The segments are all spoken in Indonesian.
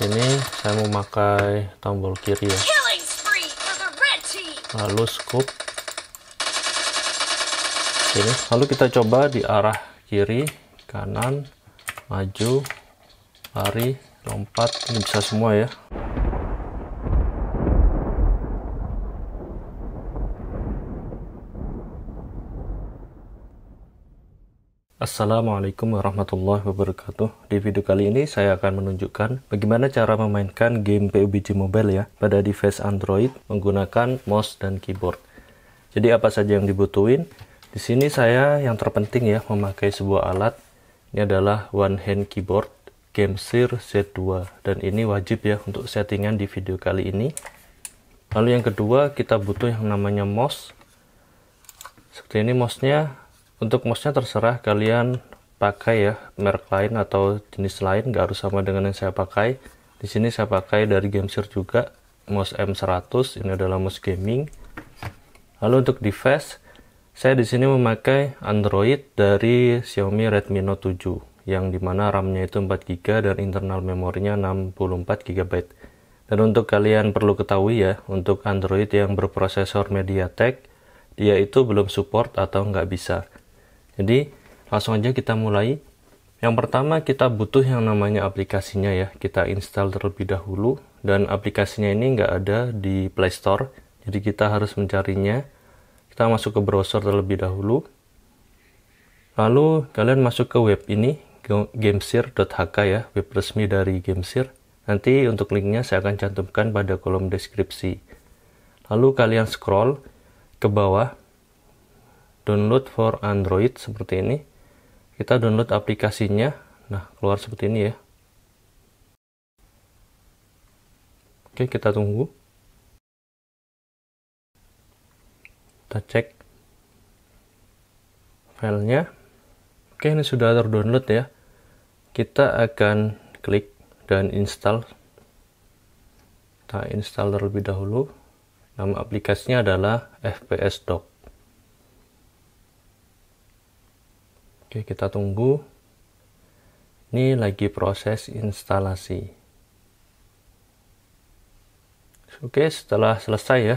Sini saya memakai tombol kiri ya, lalu scoop sini, lalu kita coba di arah kiri, kanan, maju, lari, lompat, ini bisa semua ya. Assalamualaikum warahmatullahi wabarakatuh. Di video kali ini saya akan menunjukkan bagaimana cara memainkan game PUBG Mobile ya pada device Android menggunakan mouse dan keyboard. Jadi apa saja yang dibutuhin? Di sini saya yang terpenting ya memakai sebuah alat. Ini adalah one hand keyboard GameSir Z2 dan ini wajib ya untuk settingan di video kali ini. Lalu yang kedua kita butuh yang namanya mouse. Seperti ini mouse-nya. Untuk mouse-nya terserah kalian pakai ya merek lain atau jenis lain, nggak harus sama dengan yang saya pakai. Di sini saya pakai dari GameSir juga, mouse M100. Ini adalah mouse gaming. Lalu untuk device, saya di sini memakai Android dari Xiaomi Redmi Note 7, yang dimana RAM-nya itu 4GB dan internal memorinya 64GB. Dan untuk kalian perlu ketahui ya, untuk Android yang berprosesor MediaTek, dia itu belum support atau nggak bisa. Jadi langsung aja kita mulai. Yang pertama kita butuh yang namanya aplikasinya ya. Kita install terlebih dahulu dan aplikasinya ini nggak ada di Play Store. Jadi kita harus mencarinya. Kita masuk ke browser terlebih dahulu. Lalu kalian masuk ke web ini, gamesir.hk ya, web resmi dari GameSir. Nanti untuk linknya saya akan cantumkan pada kolom deskripsi. Lalu kalian scroll ke bawah. Download for Android seperti ini. Kita download aplikasinya. Nah, keluar seperti ini ya. Oke, kita tunggu. Kita cek filenya. Oke, ini sudah terdownload ya. Kita akan klik dan install. Kita install terlebih dahulu. Nama aplikasinya adalah FPS Dock. Oke, kita tunggu. Ini lagi proses instalasi. Oke, setelah selesai ya,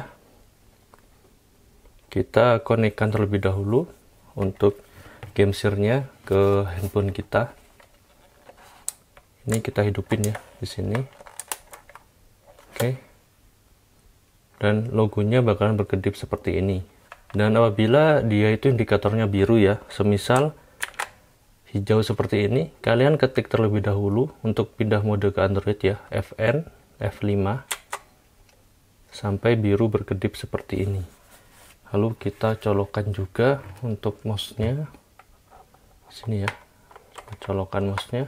kita konekkan terlebih dahulu untuk GameSir-nya ke handphone kita. Ini kita hidupin ya di sini. Oke. Dan logonya bakalan berkedip seperti ini. Dan apabila dia itu indikatornya biru ya, semisal hijau seperti ini, kalian ketik terlebih dahulu untuk pindah mode ke Android ya, FN, F5, sampai biru berkedip seperti ini. Lalu kita colokkan juga untuk mouse-nya, sini ya, colokkan mouse-nya.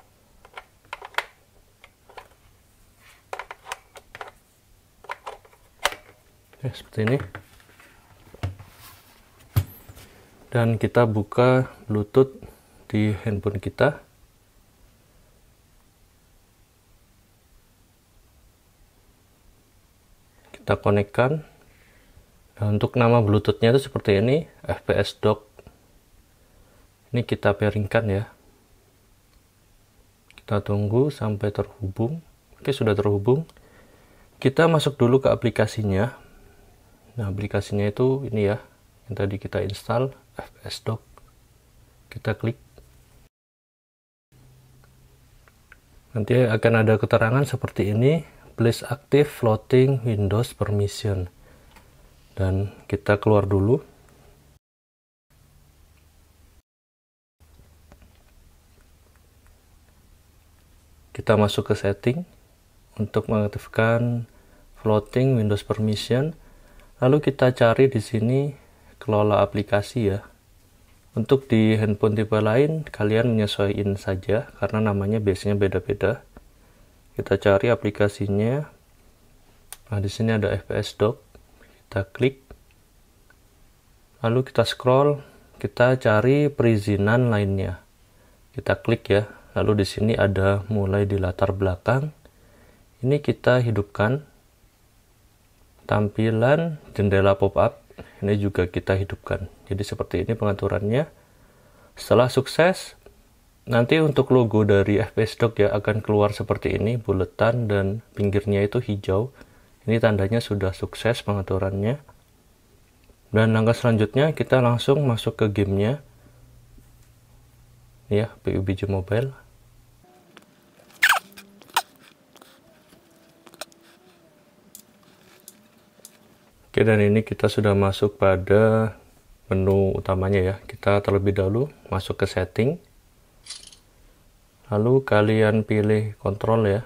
Ya, seperti ini. Dan kita buka Bluetooth di handphone kita. Kita konekkan. Nah, untuk nama Bluetooth-nya itu seperti ini, FPS Dock. Ini kita pairingkan ya. Kita tunggu sampai terhubung. Oke, sudah terhubung. Kita masuk dulu ke aplikasinya. Nah, aplikasinya itu ini ya, yang tadi kita install, FPS Dock. Kita klik. Nanti akan ada keterangan seperti ini, please active floating Windows permission. Dan kita keluar dulu. Kita masuk ke setting untuk mengaktifkan floating Windows permission. Lalu kita cari di sini kelola aplikasi ya. Untuk di handphone tipe lain, kalian menyesuaikan saja karena namanya biasanya beda-beda. Kita cari aplikasinya. Nah, di sini ada FPS Dock. Kita klik. Lalu kita scroll, kita cari perizinan lainnya. Kita klik ya. Lalu di sini ada mulai di latar belakang. Ini kita hidupkan. Tampilan jendela pop-up. Ini juga kita hidupkan. Jadi seperti ini pengaturannya. Setelah sukses, Nanti untuk logo dari FPS Dock ya akan keluar seperti ini, buletan dan pinggirnya itu hijau. Ini tandanya sudah sukses pengaturannya. Dan langkah selanjutnya kita langsung masuk ke gamenya. Ya, PUBG Mobile. Oke, dan ini kita sudah masuk pada menu utamanya ya. Kita terlebih dahulu masuk ke setting. Lalu kalian pilih kontrol ya.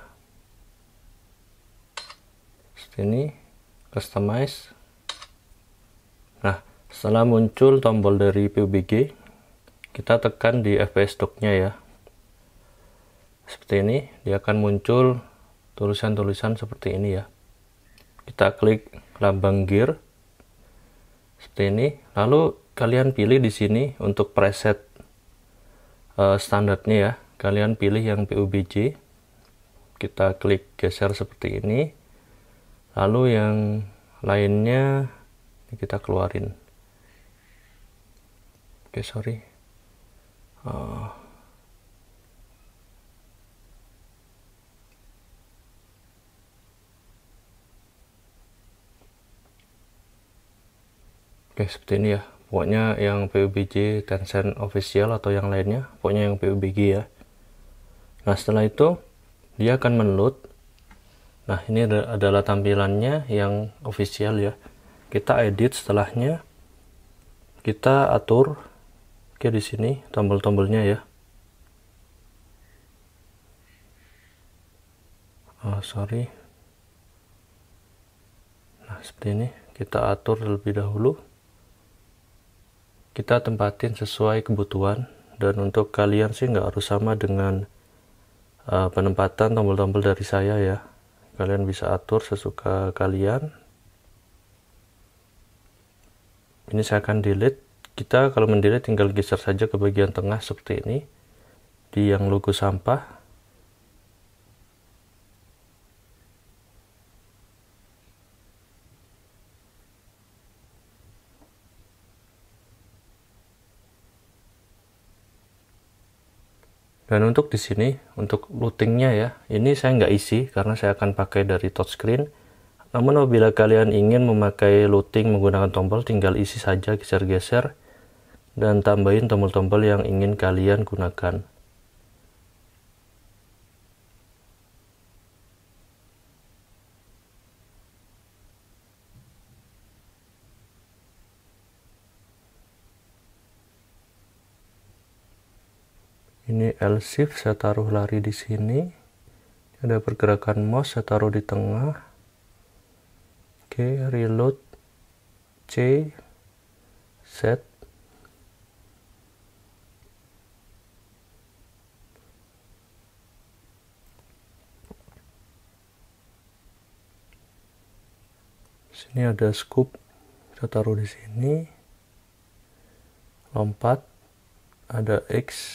Seperti ini, customize. Nah, setelah muncul tombol dari PUBG, kita tekan di FPS Dock-nya ya. Seperti ini, dia akan muncul tulisan-tulisan seperti ini ya. Kita klik lambang gear. Seperti ini. Lalu kalian pilih di sini untuk preset standarnya ya. Kalian pilih yang PUBG, kita klik geser seperti ini, lalu yang lainnya kita keluarin. Oke, sorry. Oke, seperti ini ya. Pokoknya yang PUBG Tencent official atau yang lainnya, pokoknya yang PUBG ya. Nah, setelah itu dia akan menload. Nah, ini adalah tampilannya yang official ya. Kita edit setelahnya. Kita atur. Oke, di sini tombol-tombolnya ya. Sorry. Nah, seperti ini. Kita atur terlebih dahulu. Kita tempatin sesuai kebutuhan. Dan untuk kalian sih nggak harus sama dengan penempatan tombol-tombol dari saya ya. Kalian bisa atur sesuka kalian. Ini saya akan delete. Kita kalau mendelete tinggal geser saja ke bagian tengah seperti ini, di yang logo sampah. Dan untuk di sini, untuk lootingnya ya, ini saya nggak isi karena saya akan pakai dari touchscreen. Namun apabila kalian ingin memakai looting menggunakan tombol, tinggal isi saja, geser-geser, dan tambahin tombol-tombol yang ingin kalian gunakan. Ini L-shift saya taruh lari di sini. Ada pergerakan mouse saya taruh di tengah. Oke, reload C set. Sini ada scoop. Saya taruh di sini. Lompat. Ada X.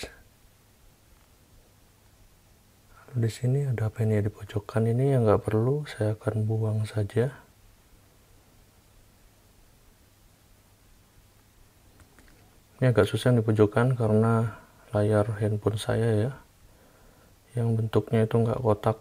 Di sini ada apa ini di pojokan ini yang nggak perlu, saya akan buang saja. Ini agak susah di pojokan karena layar handphone saya ya, yang bentuknya itu nggak kotak.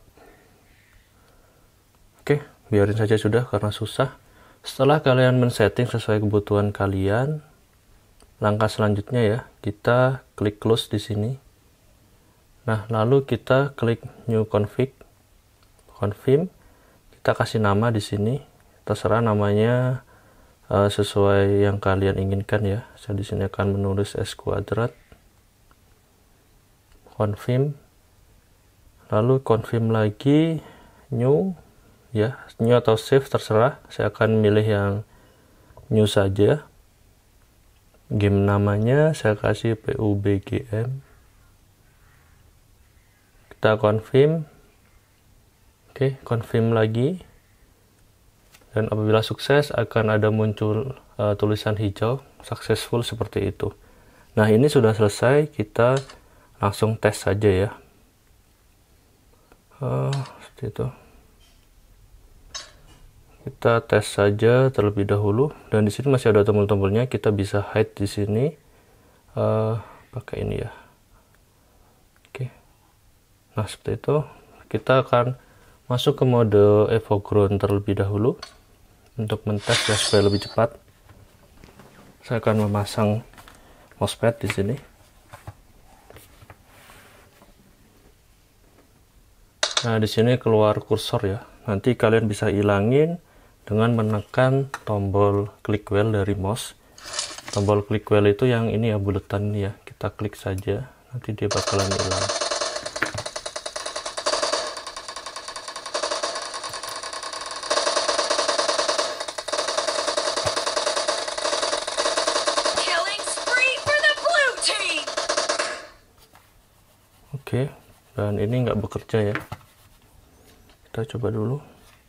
Oke, biarin saja sudah karena susah. Setelah kalian men-setting sesuai kebutuhan kalian, langkah selanjutnya ya, kita klik close di sini. Nah, lalu kita klik new config, confirm, kita kasih nama di sini, terserah namanya sesuai yang kalian inginkan ya. Saya di sini akan menulis S kuadrat, confirm, lalu confirm lagi new ya, new atau save terserah. Saya akan milih yang new saja. Game namanya saya kasih PUBGM. Kita confirm. Oke, confirm lagi. Dan apabila sukses akan ada muncul tulisan hijau successful seperti itu. Nah, ini sudah selesai, kita langsung tes saja ya. Seperti itu. Kita tes saja terlebih dahulu, dan di sini masih ada tombol-tombolnya. Kita bisa hide di sini pakai ini ya. Nah, seperti itu. Kita akan masuk ke mode Evo Ground terlebih dahulu untuk mentes ya supaya lebih cepat. Saya akan memasang mousepad di sini. Nah, di sini keluar kursor ya. Nanti kalian bisa hilangin dengan menekan tombol click wheel dari mouse. Tombol click wheel itu yang ini ya, buletan ini ya. Kita klik saja, nanti dia bakalan hilang. Oke, dan ini nggak bekerja ya. Kita coba dulu.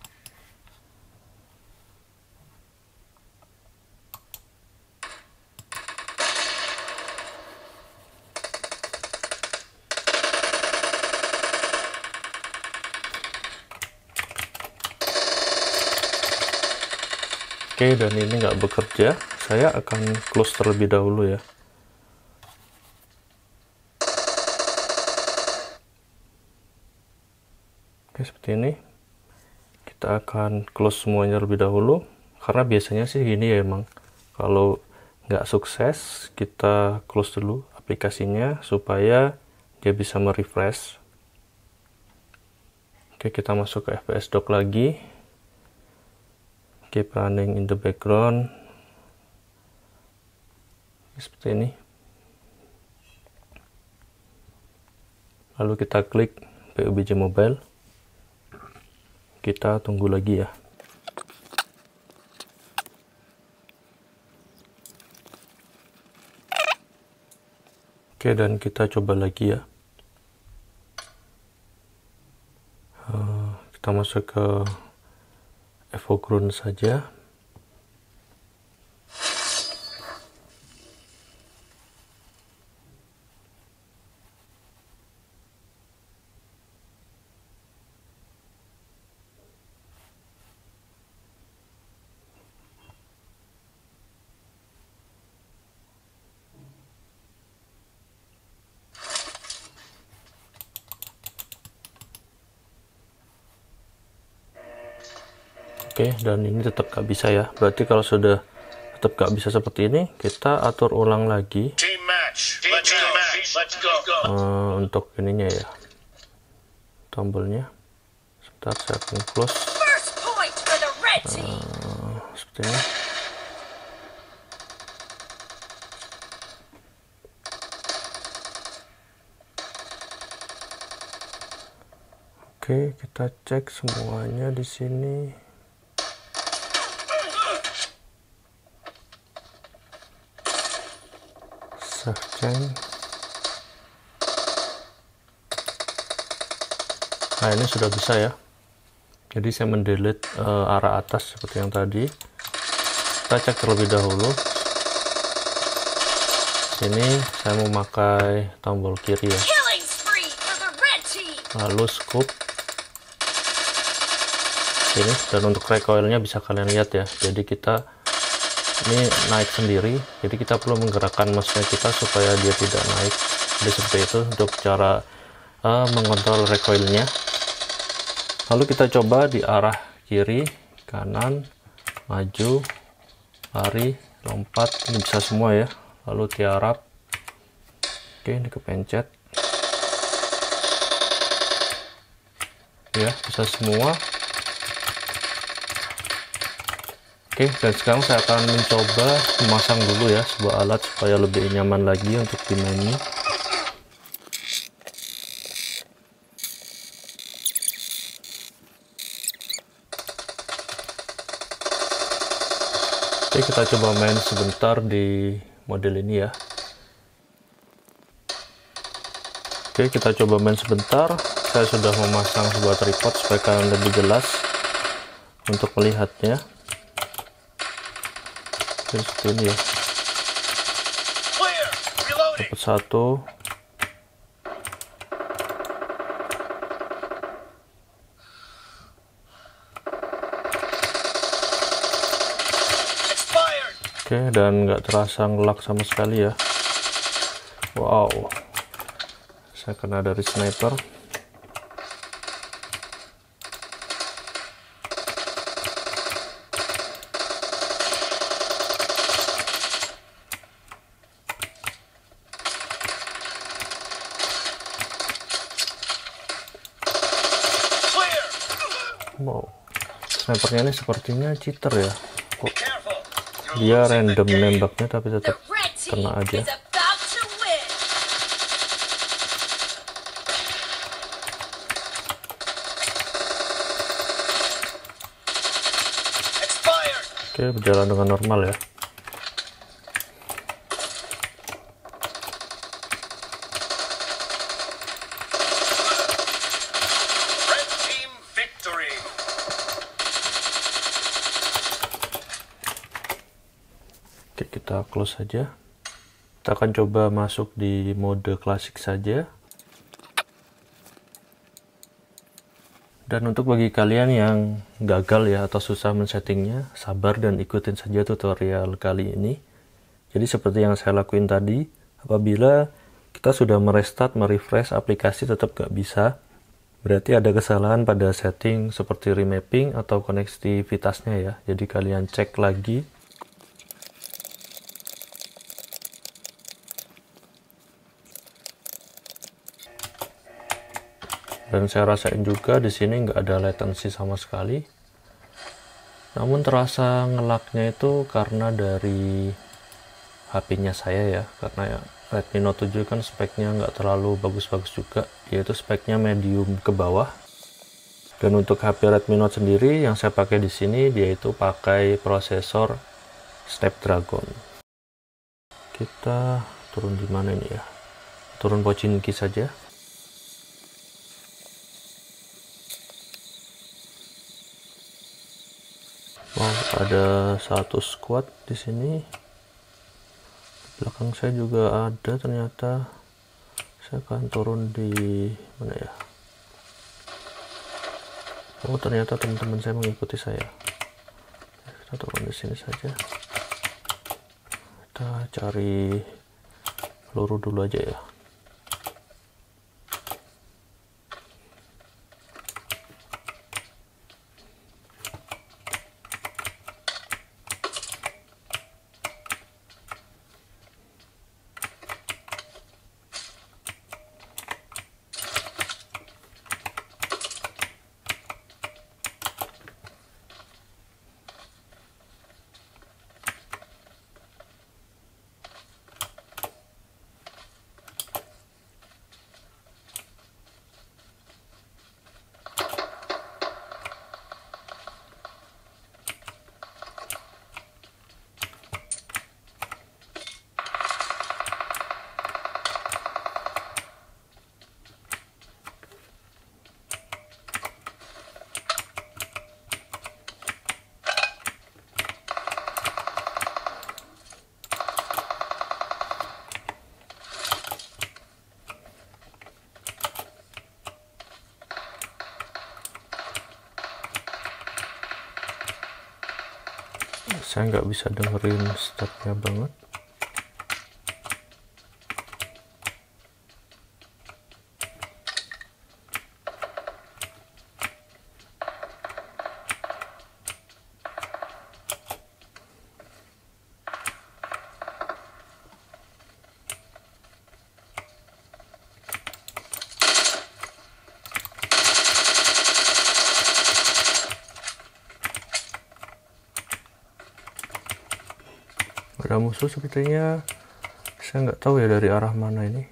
Oke, dan ini nggak bekerja. Saya akan close terlebih dahulu ya. Oke, seperti ini. Kita akan close semuanya terlebih dahulu. Karena biasanya sih gini ya emang. Kalau nggak sukses, kita close dulu aplikasinya supaya dia bisa merefresh. Oke, kita masuk ke FPS dock lagi. Keep running in the background. Seperti ini. Lalu kita klik PUBG Mobile. Kita tunggu lagi ya. Oke, dan kita coba lagi ya. Kita masuk ke Evo Ground saja. Oke, dan ini tetap gak bisa ya. Berarti kalau sudah tetap gak bisa seperti ini, kita atur ulang lagi untuk ininya ya, tombolnya. Sebentar, saya akan close seperti ini. Oke, kita cek semuanya di sini. Nah, ini sudah bisa ya. Jadi saya mendelete arah atas seperti yang tadi. Kita cek terlebih dahulu. Ini saya mau pakai tombol kiri ya. Lalu scope ini, dan untuk recoilnya bisa kalian lihat ya. Jadi kita ini naik sendiri, jadi kita perlu menggerakkan mouse-nya kita supaya dia tidak naik. Jadi seperti itu untuk cara mengontrol recoilnya. Lalu kita coba di arah kiri, kanan, maju, lari, lompat, ini bisa semua ya. Lalu tiarap. Oke, ini kepencet ya, bisa semua. Oke, dan sekarang saya akan mencoba memasang dulu ya sebuah alat supaya lebih nyaman lagi untuk dimainnya. Oke, kita coba main sebentar di model ini ya. Oke, kita coba main sebentar. Saya sudah memasang sebuah tripod supaya kalian lebih jelas untuk melihatnya. Oke, seperti ini ya. Dapat satu. Oke, dan nggak terasa ngelak sama sekali ya. Wow, saya kena dari sniper. Wow, snipernya ini sepertinya cheater ya. Kok dia random nembaknya tapi tetap kena aja. Oke, berjalan dengan normal ya. Oke, kita close saja. Kita akan coba masuk di mode klasik saja. Dan untuk bagi kalian yang gagal ya atau susah men-settingnya, sabar dan ikutin saja tutorial kali ini. Jadi seperti yang saya lakuin tadi, apabila kita sudah merestart, merefresh aplikasi tetap nggak bisa, berarti ada kesalahan pada setting seperti remapping atau konektivitasnya ya. Jadi kalian cek lagi. Dan saya rasain juga di sini nggak ada latency sama sekali. Namun terasa ngelaknya itu karena dari HP-nya saya ya, karena ya Redmi Note 7 kan speknya nggak terlalu bagus-bagus juga, yaitu speknya medium ke bawah. Dan untuk HP Redmi Note sendiri yang saya pakai di sini, dia itu pakai prosesor Snapdragon. Kita turun di mana ini ya? Turun Pochinki saja. Wow, ada satu squad di sini. Belakang saya juga ada ternyata. Saya akan turun di mana ya? Oh, ternyata teman-teman saya mengikuti saya. Kita turun di sini saja. Kita cari peluru dulu aja ya. Saya nggak bisa dengerin startnya banget. Ada musuh sepertinya, saya nggak tahu ya dari arah mana ini.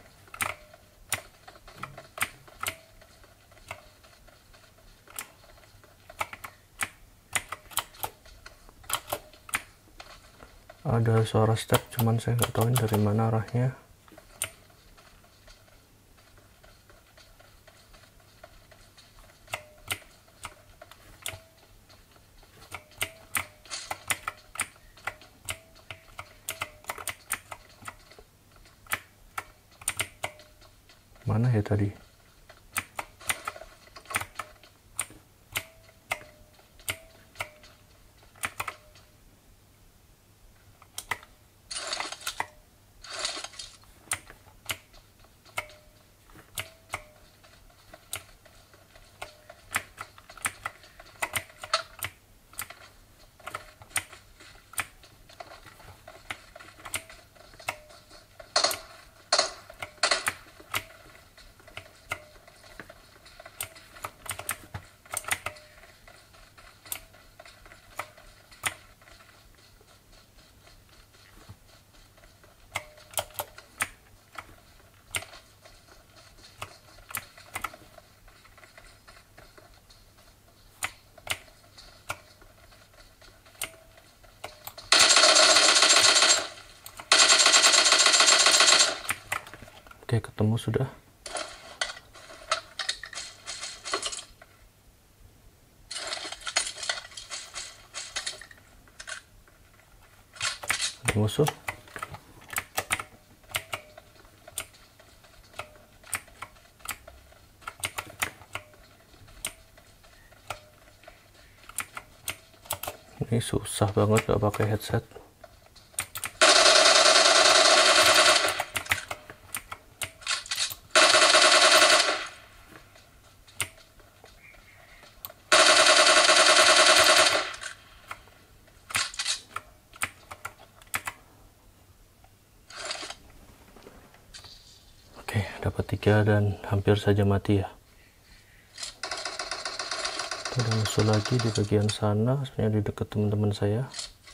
Ada suara step, cuman saya nggak tahu dari mana arahnya. Mana ya tadi? ketemu sudah. Ada musuh. Ini susah banget gak pakai headset. Oke, dapat 3 dan hampir saja mati ya. Ada musuh lagi di bagian sana, sebenarnya di dekat teman-teman saya.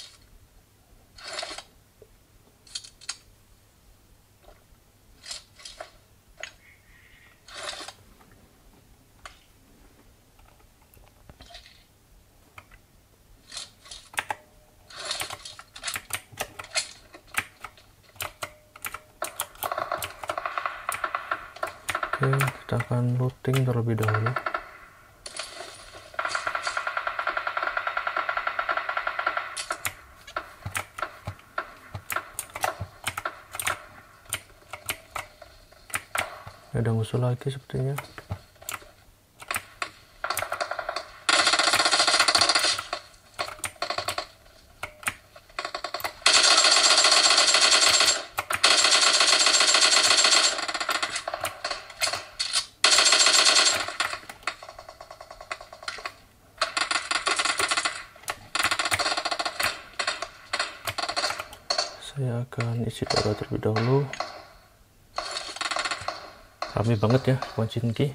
Oke, kita akan looting terlebih dahulu. Ada musuh lagi sepertinya. Saya akan isi darah terlebih dahulu. Rame banget ya Pochinki.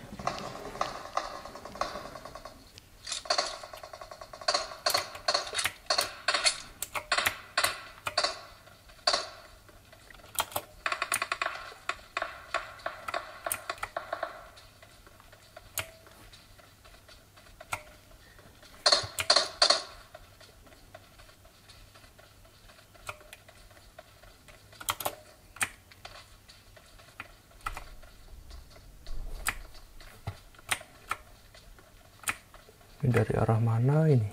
Ini dari arah mana ini?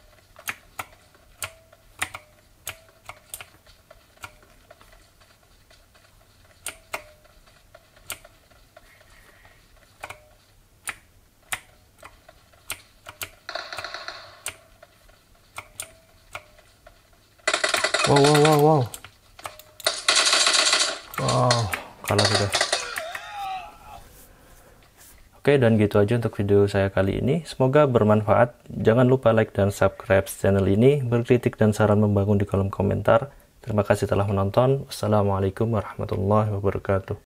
Wow. Wow, kalah sudah. Oke, dan gitu aja untuk video saya kali ini. Semoga bermanfaat. Jangan lupa like dan subscribe channel ini. Berkritik dan saran membangun di kolom komentar. Terima kasih telah menonton. Wassalamualaikum warahmatullahi wabarakatuh.